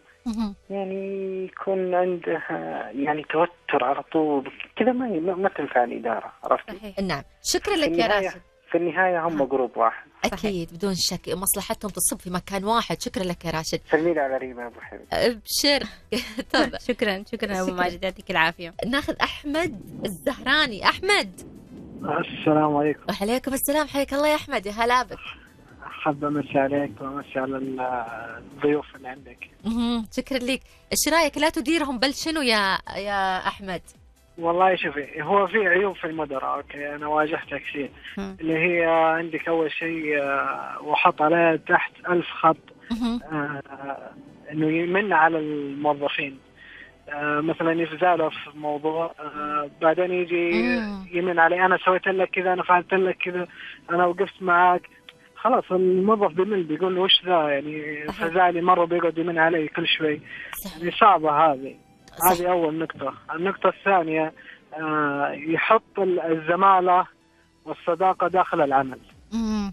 يعني يكون عنده يعني توتر على طول كذا، ما ما تنفع الإدارة، عرفتي؟ نعم. شكرا لك يا راشد. في النهاية هم جروب واحد. أكيد بدون شك مصلحتهم تصب في مكان واحد. شكرا لك يا راشد. سلمي لي على ريما أبو حميد. أبشر. طبعا. شكرا شكرا أبو ماجد، يعطيك العافية. ناخذ أحمد الزهراني. أحمد. السلام عليكم. وعليكم السلام، حياك الله يا أحمد، يا هلا بك. حاب أمسي عليك وأمسي على الضيوف اللي عندك. شكرا لك. إيش رأيك لا تديرهم بل شنو يا يا أحمد؟ والله شوفي، هو في عيوب في المدراء، اوكي انا واجهتها كثير، اللي هي عندك اول شيء وحط عليها تحت ألف خط آه انه يمن على الموظفين، آه مثلا يفزعله في موضوع آه بعدين يجي يمن علي، انا سويت لك كذا، انا فعلت لك كذا، انا وقفت معك، خلاص الموظف بيمل بيقول له وش ذا يعني، فزعلي مره بيقعد يمن علي كل شوي. يعني صعبه هذه. هذه أول نقطة. النقطة الثانية آه يحط الزمالة والصداقة داخل العمل. مم.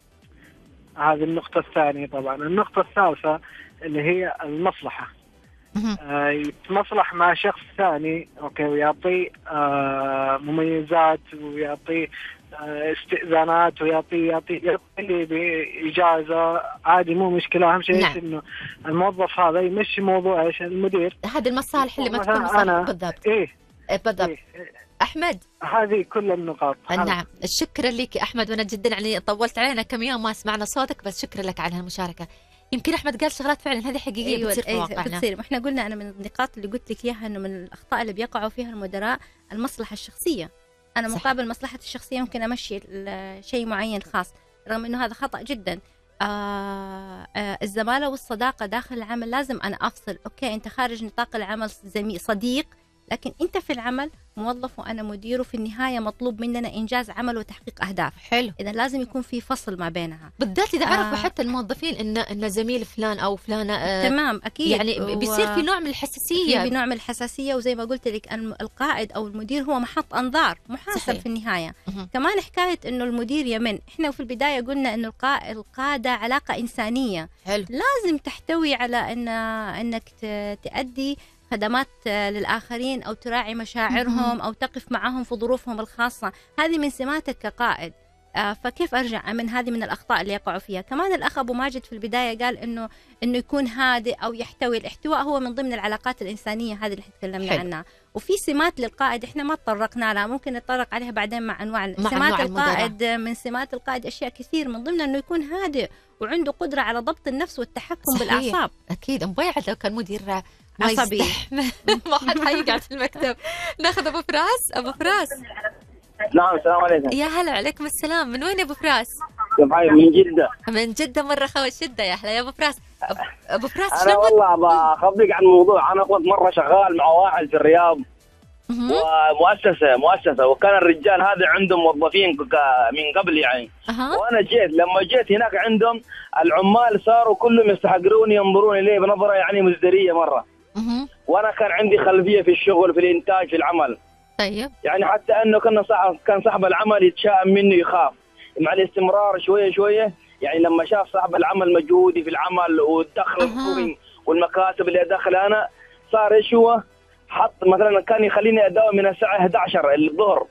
هذه النقطة الثانية. طبعا النقطة الثالثة اللي هي المصلحة، آه يتمصلح مع شخص ثاني أوكي ويعطيه آه مميزات ويعطيه آه استئذانات ويعطيه يعطيه يعطيه بإجازة عادي، مو مشكلة. أهم شيء نعم. إنه الموظف هذا يمشي موضوع إيش المدير، هذه المصالح اللي ما تكون مصالح بالضبط. إيه, إيه بالضبط. إيه. أحمد هذه كل النقاط. نعم. شكرا لك يا أحمد، وأنا جدا يعني طولت علينا كم يوم ما سمعنا صوتك، بس شكرا لك على هالمشاركة. يمكن أحمد قال شغلات فعلا هذه حقيقية. أيوة بتصير في واقعنا. بتصير. وإحنا قلنا أنا من النقاط اللي قلت لك إياها إنه من الأخطاء اللي بيقعوا فيها المدراء المصلحة الشخصية. أنا مقابل مصلحة الشخصية ممكن أمشي شيء معين خاص، رغم إنه هذا خطأ جدا. آه آه الزمالة والصداقة داخل العمل لازم أنا أفصل. أوكي أنت خارج نطاق العمل زميل صديق، لكن أنت في العمل موظف وأنا مدير، وفي النهاية مطلوب مننا إنجاز عمل وتحقيق أهداف. حلو. إذا لازم يكون في فصل ما بينها، بالذات إذا عرفوا آه حتى الموظفين إن إن زميل فلان أو فلانة آه تمام أكيد، يعني و... بيصير في نوع من الحساسية، في نوع من الحساسية. وزي ما قلت لك القائد أو المدير هو محط أنظار محاسب صحيح. في النهاية مه. كمان حكاية إنه المدير يمن، إحنا في البداية قلنا إنه القا... القادة علاقة إنسانية. حلو. لازم تحتوي على إن إنك تأدي خدمات للآخرين أو تراعي مشاعرهم أو تقف معهم في ظروفهم الخاصة. هذه من سماتك كقائد. فكيف أرجع من هذه من الأخطاء اللي يقعوا فيها؟ كمان الأخ أبو ماجد في البداية قال إنه إنه يكون هادئ أو يحتوي. الاحتواء هو من ضمن العلاقات الإنسانية هذه اللي تكلمنا عنها، وفي سمات للقائد إحنا ما تطرقنا لها، ممكن نتطرق عليها بعدين مع أنواع مع سمات القائد. من سمات القائد أشياء كثير، من ضمنها إنه يكون هادئ وعنده قدرة على ضبط النفس والتحكم صحيح. بالأعصاب. أكيد مبيعد لو كان مدير عصبي ما حد حيقعد في المكتب. ناخذ أبو فراس. أبو فراس. نعم السلام عليكم. يا هلا. عليكم السلام. من وين يا ابو فراس؟ من جدة. من جدة مرة خوي الشدة. يا هلا يا ابو فراس. ابو فراس انا والله بخبرك عن موضوع. انا كنت مرة شغال مع واحد في الرياض ومؤسسة مؤسسة وكان الرجال هذا عندهم موظفين من قبل يعني أه. وانا جيت لما جيت هناك عندهم العمال صاروا كلهم يستحقروني ينظرون الي بنظرة يعني مزدرية مرة أه. وانا كان عندي خلفية في الشغل في الانتاج في العمل. طيب يعني حتى انه كان صاحب كان صاحب العمل يتشائم منه يخاف مع الاستمرار شويه شويه. يعني لما شاف صاحب العمل مجهودي في العمل والدخل القوي أه. والمكاسب اللي ادخل انا صار ايش هو حط مثلا كان يخليني اداوم من الساعه إحدى عشر الظهر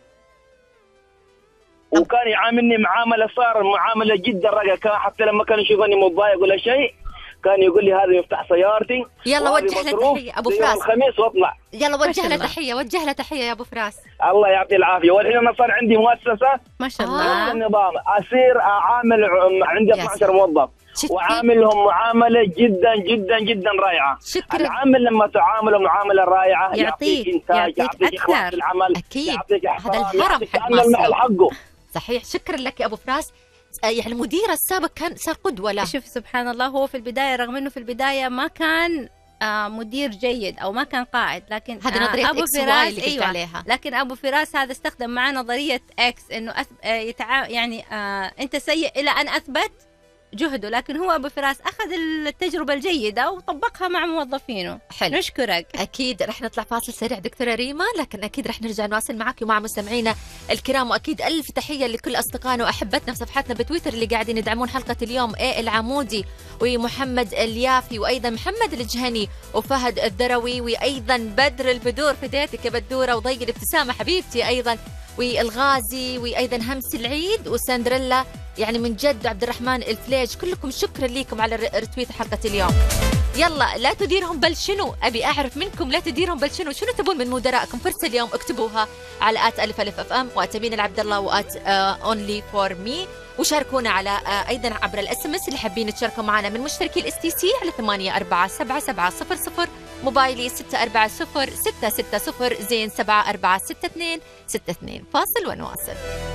وكان يعاملني معامله صار معامله جدا رقيقه. حتى لما كان يشوفني متضايق ولا شيء كان يقول لي هذا مفتاح سيارتي. يلا وجه له تحيه ابو فراس. الخميس واطلع. يلا وجه له تحيه. وجه له تحيه يا ابو فراس. الله يعطيه العافيه. والحين انا صار عندي مؤسسه ما شاء الله النظام اسير اعامل عندي اثنا عشر موظف وعاملهم معامله جدا جدا جدا رائعه. شكرا. العامل لما تعامله معامله رائعه يعطيك انتاج يعطيك اخلاص في العمل أكيد. يعطيك هذا الهرم حق المحل حقه. صحيح. شكرا لك يا ابو فراس. يعني المدير السابق كان صار قدوة له. شوف سبحان الله، هو في البداية رغم أنه في البداية ما كان آه مدير جيد أو ما كان قائد، لكن هذه نظرية آه أبو إكس فراس اللي أيوة عليها. لكن أبو فراس هذا استخدم معاه نظرية إكس إنه أث... آه يتع... يعني آه أنت سيء إلى أن أثبت جهده، لكن هو أبو فراس أخذ التجربة الجيدة وطبقها مع موظفينه. حلو. نشكرك. أكيد رح نطلع فاصل سريع دكتورة ريما، لكن أكيد رح نرجع نواصل معك ومع مستمعينا الكرام. وأكيد ألف تحية لكل أصدقائنا وأحبتنا في صفحاتنا بتويتر اللي قاعدين يدعمون حلقة اليوم. إيه العمودي ومحمد اليافي وأيضا محمد الجهني وفهد الدروي وأيضا بدر البدور في ديتك يا بدورة وضيق الابتسامة حبيبتي أيضا والغازي وأيضا همس العيد وساندريلا. يعني من جد عبد الرحمن الفليج كلكم شكرا لكم على رتويت حلقة اليوم. يلا لا تديرهم بل شنو، أبي أعرف منكم لا تديرهم بل شنو، شنو تبون من مدراءكم؟ فرصة اليوم اكتبوها على آت ألف ألف أف أم وآت أمين العبد الله وآت أونلي فور مي، وشاركونا على آه أيضا عبر الأس إم إس اللي حابين تشاركوا معنا من مشتركي الاس تي سي على ثمانية أربعة سبعة سبعة صفر صفر، موبايلي ستة أربعة صفر ستة ستة صفر زين سبعة أربعة ستة اثنين ستة اثنين. فاصل ونواصل.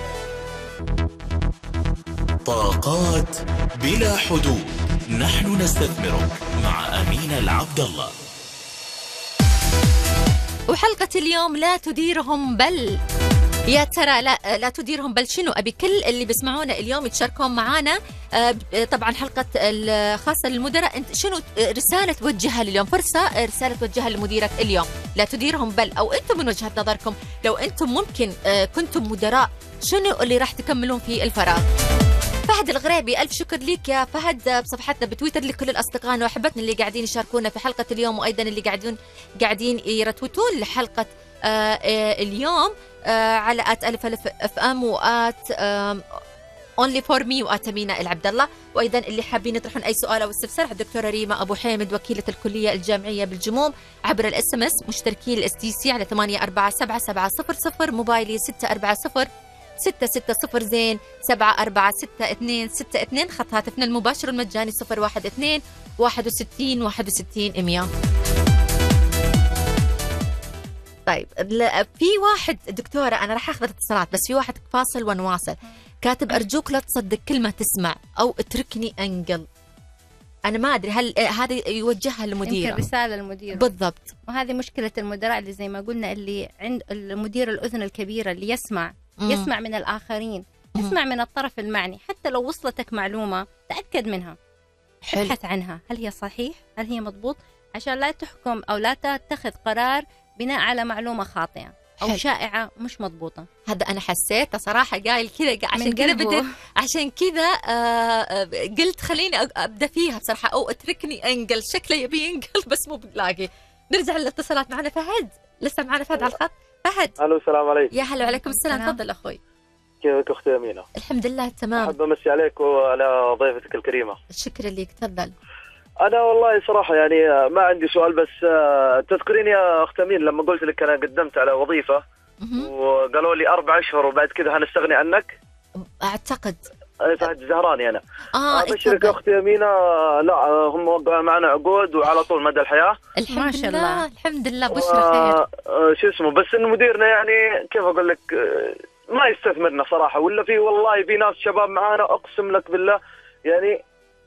طاقات بلا حدود، نحن نستثمرك مع أمين العبد الله. وحلقة اليوم لا تديرهم بل، يا ترى لا لا تديرهم بل شنو؟ أبي كل اللي بيسمعونا اليوم يتشاركون معانا. طبعا حلقة الخاصة للمدراء، انت شنو رسالة توجهها اليوم؟ فرصة رسالة توجهها لمديرك اليوم. لا تديرهم بل، أو أنتم من وجهة نظركم لو أنتم ممكن كنتم مدراء شنو اللي راح تكملون في الفراغ؟ فهد الغريبي ألف شكر ليك يا فهد بصفحتنا بتويتر، لكل الأصدقاء وأحبتنا اللي قاعدين يشاركونا في حلقة اليوم وأيضا اللي قاعدين قاعدين يرتوتون لحلقة آه آه اليوم آه على آت ألف ألف أف أم وآت أونلي فور مي وآت أمينة العبد الله، وأيضا اللي حابين يطرحون أي سؤال أو استفسار على الدكتورة ريما أبو حامد وكيلة الكلية الجامعية بالجموم عبر الاس ام اس مشتركين الاس تي سي على ثمانية أربعة سبعة سبعة صفر صفر، موبايلي ستة أربعة صفر ستة ستة صفر زين سبعة أربعة ستة اثنين ستة اثنين. خط هاتفنا المباشر المجاني صفر واحد اثنين واحد وستين واحد وستين مية. طيب في واحد دكتورة أنا راح أخذ اتصالات، بس في واحد فاصل ونواصل كاتب أرجوك لا تصدق كل ما تسمع أو اتركني أنقل. أنا ما أدري هل هذه يوجهها للمدير؟ يمكن رسالة للمدير بالضبط. وهذه مشكلة المدراء اللي زي ما قلنا، اللي عند المدير الأذن الكبيرة اللي يسمع مم. يسمع من الآخرين، مم. يسمع من الطرف المعني. حتى لو وصلتك معلومة تأكد منها، ابحث عنها، هل هي صحيح؟ هل هي مضبوط؟ عشان لا تحكم أو لا تتخذ قرار بناء على معلومة خاطئة أو حل. شائعة مش مضبوطة. هذا أنا حسيت صراحة قايل كذا، عشان كذا بدأت عشان كذا آه قلت خليني أبدأ فيها بصراحة، أو اتركني أنقل. شكله يبي ينقل بس مو بلاقي. نرجع للاتصالات. معنا فهد، لسه معنا فهد على الخط. فهد الو السلام عليكم. يا هلا وعليكم السلام. تفضل اخوي. كيفك اختي امينه؟ الحمد لله تمام. احب امسي عليك وعلى ضيفتك الكريمه. شكرا لك. تفضل. انا والله صراحه يعني ما عندي سؤال، بس تذكرين يا اخت امين لما قلت لك انا قدمت على وظيفه وقالوا لي اربع اشهر وبعد كذا هنستغني عنك؟ اعتقد فهد الزهراني انا. اه ابشرك اختي امينه، لا هم وقعوا معنا عقود وعلى طول مدى الحياه. الحمد لله. الله. الحمد لله. بشرى خير. شو اسمه، بس ان مديرنا يعني كيف اقول لك ما يستثمرنا صراحه، ولا في والله في ناس شباب معانا اقسم لك بالله يعني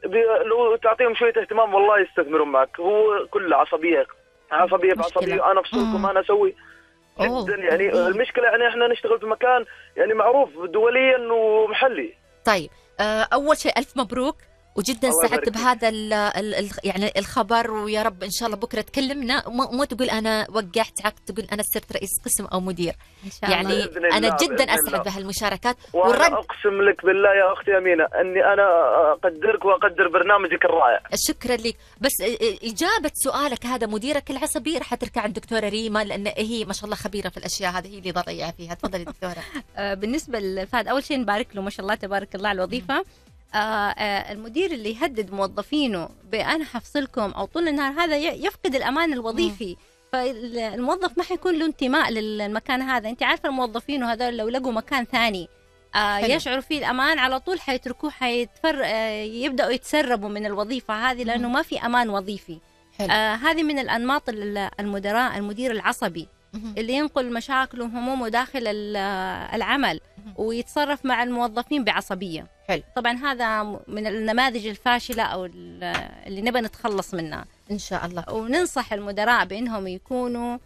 لو تعطيهم شويه اهتمام والله يستثمرون معك. هو كله عصبيه عصبيه بعصبيه، انا افصلكم انا اسوي جدا يعني. المشكله يعني احنا نشتغل في مكان يعني معروف دوليا ومحلي. طيب اول شيء الف مبروك، وجدا سعدت بهذا ال ال يعني الخبر، ويا رب ان شاء الله بكره تكلمنا مو تقول انا وقعت عقد، تقول انا صرت رئيس قسم او مدير إن شاء الله. يعني انا جدا اسعد بهالمشاركات. والرد اقسم لك بالله يا اختي امينه اني انا اقدرك واقدر برنامجك الرائع. شكرا لك. بس اجابه سؤالك هذا، مديرك العصبي راح تركع عند الدكتوره ريما، لان هي ما شاء الله خبيره في الاشياء هذه، هي اللي ضيعه فيها. تفضلي دكتوره. بالنسبه لفهد، اول شيء نبارك له ما شاء الله تبارك الله على الوظيفه. آه آه المدير اللي يهدد موظفينه بأنا حفصلكم أو طول النهار، هذا يفقد الأمان الوظيفي. فالموظف ما حيكون له انتماء للمكان هذا. أنت عارفة الموظفين وهذا لو لقوا مكان ثاني آه يشعروا فيه الأمان على طول حيتركوه، حيتفر آه يبدأوا يتسربوا من الوظيفة هذه، لأنه ما في أمان وظيفي. آه هذه من الأنماط المدراء، المدير العصبي اللي ينقل مشاكله وهمومه داخل العمل ويتصرف مع الموظفين بعصبية. حلو. طبعا هذا من النماذج الفاشلة أو اللي نبى نتخلص منها إن شاء الله. وننصح المدراء بأنهم يكونوا،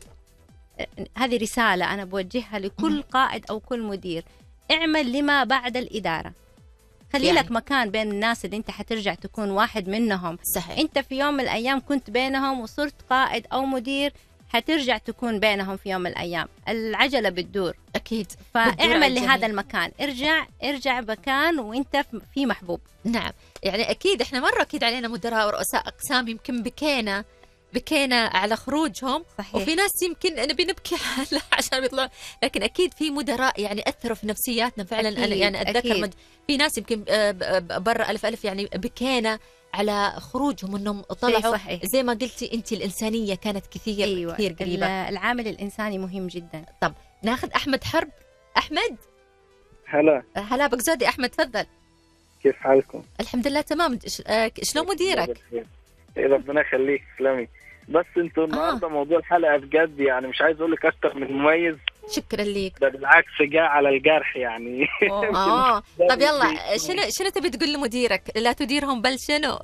هذه رسالة أنا بوجهها لكل قائد أو كل مدير، اعمل لما بعد الإدارة. خلي يعني. لك مكان بين الناس اللي انت حترجع تكون واحد منهم. صحيح. انت في يوم من الأيام كنت بينهم وصرت قائد أو مدير، حترجع تكون بينهم في يوم من الأيام. العجلة بتدور أكيد. فاعمل لهذا المكان، ارجع ارجع مكان وانت في محبوب. نعم، يعني أكيد إحنا مرة أكيد علينا مدراء ورؤساء أقسام يمكن بكينا بكينا على خروجهم. صحيح. وفي ناس يمكن نبي نبكي عشان يطلعوا، لكن أكيد في مدراء يعني أثروا في نفسياتنا فعلا. أنا يعني أتذكر مد... في ناس يمكن برا ألف ألف يعني بكينا على خروجهم انهم طلعوا. زي ما قلتي انت الانسانيه كانت كثير. أيوة. كثير قريبه. العامل الانساني مهم جدا. طب ناخذ احمد حرب. احمد هلا. هلا بك زودي. احمد تفضل. كيف حالكم؟ الحمد لله تمام. شلون مديرك؟ ربنا يخليك. سلامي. بس انتوا النهارده آه. موضوع الحلقه بجد يعني مش عايز اقول لك اكتر من مميز. شكرا ليك. ده بالعكس جاء على الجرح يعني. اه طب يلا شنو شنو تبي تقول لمديرك؟ لا تديرهم بل شنو؟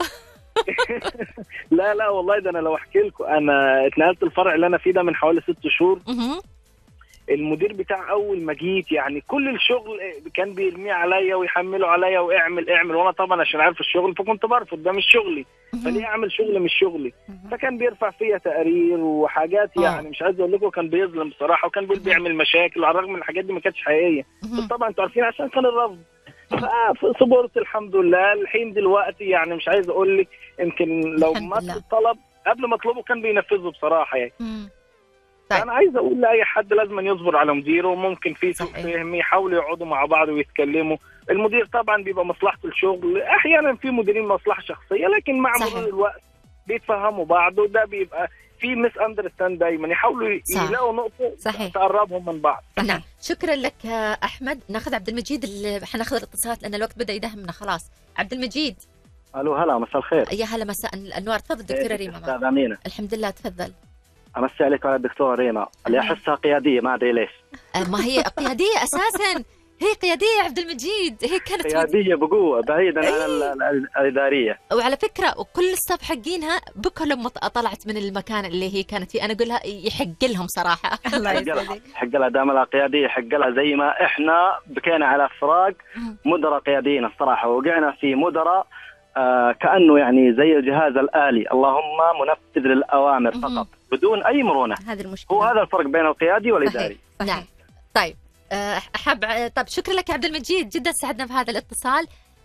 لا لا والله ده انا لو احكي لكم، انا اتنقلت الفرع اللي انا فيه ده من حوالي ست شهور. المدير بتاع اول ما جيت يعني كل الشغل كان بيرميه عليا ويحمله عليا واعمل اعمل، وانا طبعا عشان عارف الشغل فكنت برفض، ده مش شغلي، فليه اعمل شغل مش شغلي؟ فكان بيرفع فيا تقارير وحاجات يعني مش عايز اقول لكم، كان بيظلم بصراحه، وكان بيعمل مشاكل على الرغم من الحاجات دي ما كانتش حقيقيه، بس طبعا انتوا عارفين عشان كان الرفض. فصبرت الحمد لله الحين دلوقتي يعني مش عايز اقول لك يمكن لو ما الطلب قبل ما اطلبه كان بينفذه بصراحه يعني. طيب. أنا عايز أقول لأي حد لازم يصبر على مديره، وممكن في سوء فهم يحاولوا يقعدوا مع بعض ويتكلموا. المدير طبعا بيبقى مصلحته الشغل، أحيانا في مديرين مصلحة شخصية، لكن مع مرور الوقت بيتفهموا بعض، وده بيبقى في مس أندرستاند دايما، يحاولوا يلاقوا نقطة صحيح. تقربهم من بعض. نعم شكرا لك أحمد. ناخذ عبد المجيد، اللي حناخذ الاتصالات لأن الوقت بدأ يدهمنا خلاص. عبد المجيد. ألو هلا مساء الخير. يا هلا مساء الأنوار. تفضل دكتورة ريما. أستاذ أمينة. الحمد لله تفضل. أمسي عليك على الدكتورة ريما اللي أحسها قيادية ما أدري ليش. ما هي قيادية أساسا، هي قيادية يا عبد المجيد، هي كانت قيادية بقوة بعيدا أيه. عن الإدارية. وعلى فكرة وكل الستاف حقينها بكى لما طلعت من المكان اللي هي كانت فيه. أنا أقولها يحق لهم صراحة. الله يسعدك. حق لها دام لها قيادية، حق لها زي ما إحنا بكينا على فراق مدراء قياديين الصراحة، وقعنا في مدراء آه كأنه يعني زي الجهاز الآلي، اللهم منفذ للأوامر فقط بدون أي مرونة. هذه المشكلة. هو هذا الفرق بين القيادي والإداري. صحيح. نعم. طيب أحب طب شكرا لك يا عبد المجيد، جدا سعدنا بهذا الاتصال.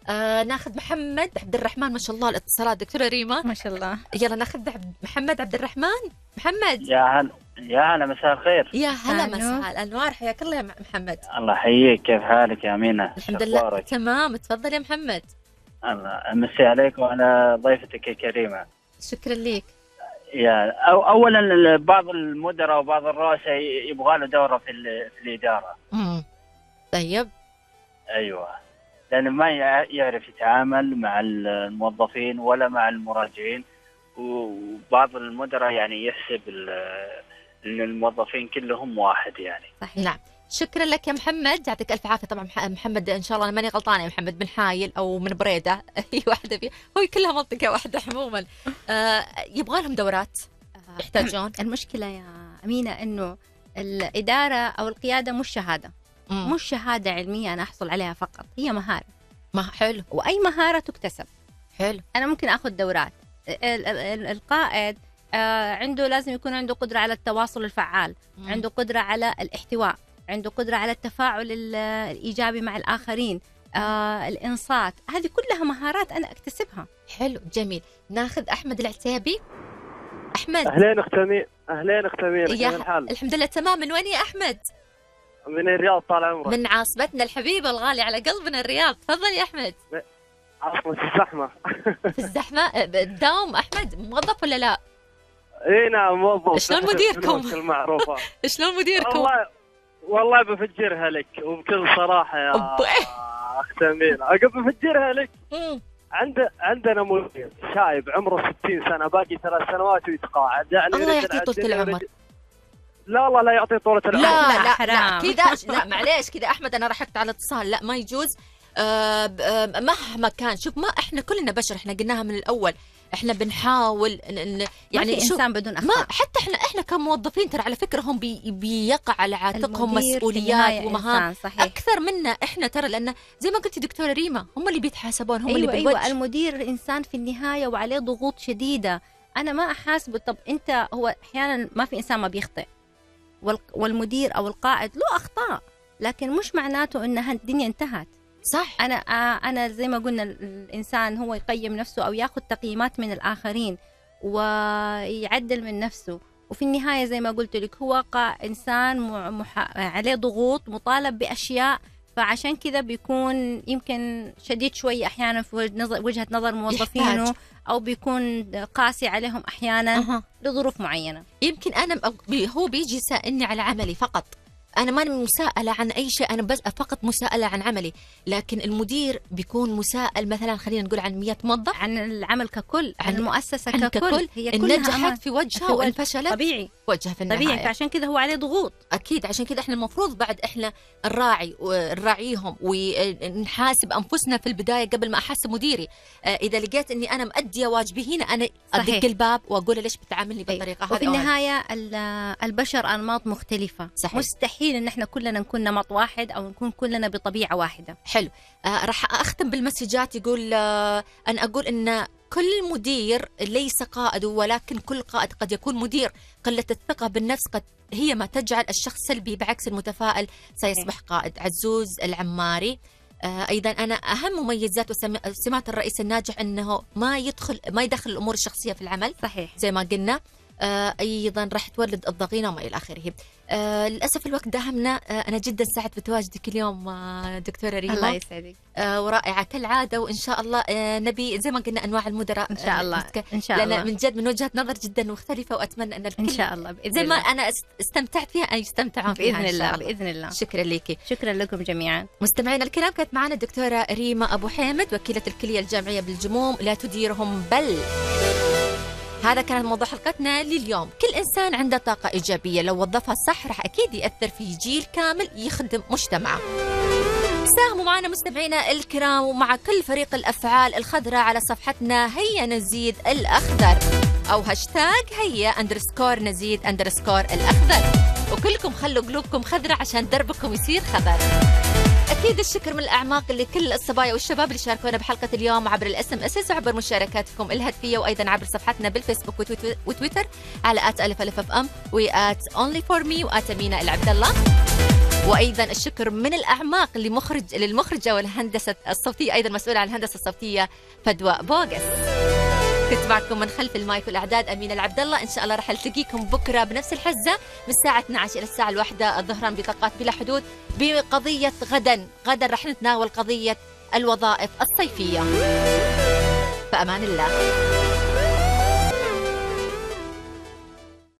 آه ناخذ محمد عبد الرحمن. ما شاء الله الاتصالات دكتورة ريما ما شاء الله. يلا ناخذ عبد محمد عبد الرحمن. محمد يا هلا يا هلا مساء الخير. يا هلا مساء الانوار، حياك الله يا محمد. الله يحييك، كيف حالك يا أمينة؟ الحمد لله تمام. تفضل يا محمد. الله امسي عليك وعلى ضيفتك الكريمة. شكرا لك. يا أو اولا بعض المدراء وبعض الرؤساء يبغى له دوره في, في الاداره. امم طيب. ايوه، لانه ما يعرف يتعامل مع الموظفين ولا مع المراجعين، وبعض المدراء يعني يحسب ان الموظفين كلهم واحد يعني. صحيح. نعم. شكرا لك يا محمد، يعطيك الف عافيه. طبعا محمد ان شاء الله انا ماني غلطانه يا محمد، من حايل او من بريده اي واحده فيه، هو كلها منطقه واحده عموما. آه يبغى لهم دورات يحتاجون. المشكله يا امينه انه الاداره او القياده مش شهاده، مم. مش شهاده علميه انا احصل عليها فقط، هي مهاره. ما حلو. واي مهاره تكتسب. حلو. انا ممكن اخذ دورات. القائد آه عنده لازم يكون عنده قدره على التواصل الفعال، مم. عنده قدره على الاحتواء، عنده قدرة على التفاعل الإيجابي مع الآخرين، آه، الإنصات. هذه كلها مهارات أنا أكتسبها. حلو جميل. ناخذ أحمد العتيبي. أحمد. أهلين أخت أمينة. أهلين أخت أمينة، كيف الحال؟ الحمد لله تمام. من وين يا أحمد؟ من الرياض طال عمرك. من عاصمتنا الحبيبة الغالية على قلبنا الرياض. تفضل يا أحمد. عاصمة الزحمة. في الزحمة تداوم أحمد، موظف ولا لا؟ إيه نعم موظف. شلون مديركم؟ المعروفة. شلون مديركم؟ والله والله بفجرها لك وبكل صراحة يا أخت أمينة، أقب بفجرها لك. عند عندنا مدير شايب عمره ستين سنة، باقي ثلاث سنوات ويتقاعد، يعني الله يعطيه طولة العمر. لا والله لا يعطيه طولة العمر. لا لا حرام. لا كذا لا معليش كذا أحمد، أنا رحت على اتصال، لا ما يجوز. آه آه مهما كان، شوف ما احنا كلنا بشر، احنا قلناها من الأول، احنا بنحاول ن... يعني انسان بدون اخطاء. ما حتى احنا احنا كموظفين ترى على فكره هم بي... بيقع على عاتقهم مسؤوليات ومهام اكثر منا احنا ترى، لان زي ما قلتي دكتوره ريما هم اللي بيتحاسبون، هم أيوة اللي بالوجه. ايوه المدير انسان في النهايه وعليه ضغوط شديده، انا ما احاسبه. طب انت هو احيانا ما في انسان ما بيخطئ، وال... والمدير او القائد له اخطاء، لكن مش معناته انها الدنيا انتهت. صح. أنا أنا زي ما قلنا الإنسان هو يقيم نفسه أو يأخذ تقييمات من الآخرين ويعدل من نفسه، وفي النهاية زي ما قلت لك هو إنسان مح... عليه ضغوط، مطالب بأشياء، فعشان كذا بيكون يمكن شديد شوي أحيانا في وجهة نظر موظفينه، أو بيكون قاسي عليهم أحيانا أه. لظروف معينة. يمكن أنا هو بيجي يسألني على عملي فقط، أنا ماني مساءلة عن أي شيء، أنا بس فقط مساءلة عن عملي، لكن المدير بيكون مساءل مثلا خلينا نقول عن مئة موظف، عن العمل ككل، عن المؤسسة عن ككل, ككل. هي إن نجحت في وجهها وإن فشلت طبيعي وجهها في النهاية طبيعي، فعشان كذا هو عليه ضغوط. أكيد، عشان كذا إحنا المفروض بعد إحنا نراعي ونراعيهم ونحاسب أنفسنا في البداية قبل ما أحاسب مديري. آه إذا لقيت إني أنا مأدية واجبي هنا، أنا أدق الباب وأقول ليش بتعاملني بالطريقة هذه. وفي النهاية البشر أنماط مختلفة. صحيح. مستحيل إن إحنا كلنا نكون نمط واحد أو نكون كلنا بطبيعة واحدة. حلو. آه راح أختم بالمسجات. يقول آه أنا أقول إن كل مدير ليس قائد، ولكن كل قائد قد يكون مدير. قلة الثقة بالنفس قد هي ما تجعل الشخص سلبي، بعكس المتفائل سيصبح قائد. عزوز العماري. آه أيضا أنا أهم مميزات وسمات الرئيس الناجح أنه ما يدخل ما يدخل الأمور الشخصية في العمل. صحيح. زي ما قلنا. آه أيضا راح تولد الضغينة وما إلى آخره. آه للأسف الوقت داهمنا. آه أنا جدا سعدت بتواجدك اليوم آه دكتورة ريما. الله يسعدك. آه ورائعة كالعادة، وإن شاء الله آه نبي زي ما قلنا أنواع المدراء إن شاء الله. آه إن شاء الله. لأن من جد من وجهة نظر جدا مختلفة، وأتمنى أن الكل إن شاء الله بإذن زي ما الله. أنا استمتعت فيها أن يستمتعون فيها بإذن إن الله. شاء الله. بإذن الله. شكرا لك. شكرا لكم جميعا. مستمعينا الكرام، كانت معنا الدكتورة ريما أبو حامد، وكيلة الكلية الجامعية بالجموم، لا تديرهم بل. هذا كان موضوع حلقتنا لليوم. كل إنسان عنده طاقة إيجابية، لو وظفها صح راح أكيد يأثر في جيل كامل يخدم مجتمعه. ساهموا معنا مستمعينا الكرام ومع كل فريق الأفعال الخضراء على صفحتنا هيا نزيد الأخضر، أو هاشتاج هيا أندرسكور نزيد أندرسكور الأخضر، وكلكم خلوا قلوبكم خضراء عشان دربكم يصير خضر. أكيد الشكر من الأعماق لكل الصبايا والشباب اللي شاركونا بحلقة اليوم عبر الاس ام اس وعبر مشاركاتكم الهاتفية، وأيضا عبر صفحتنا بالفيسبوك وتويتر على آت ألف ألف أف أم وآت أونلي فور مي وآت أمينة العبد الله. وأيضا الشكر من الأعماق لمخرج للمخرجة والهندسة الصوتية، أيضا مسؤولة عن الهندسة الصوتية فدوى بوغس. كنت معكم من خلف المايك والإعداد أمينة العبد الله. إن شاء الله راح ألتقيكم بكرة بنفس الحزة من الساعة اثنتي عشرة إلى الساعة الواحدة الظهران بطاقات بلا حدود بقضية غدا. غدا راح نتناول قضية الوظائف الصيفية. فأمان الله.